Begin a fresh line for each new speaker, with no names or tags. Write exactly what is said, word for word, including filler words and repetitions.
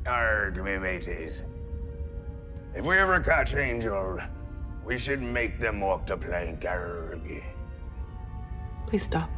Arg, me mateys. If we ever catch Angel, we should make them walk the plank, arg.
Please stop.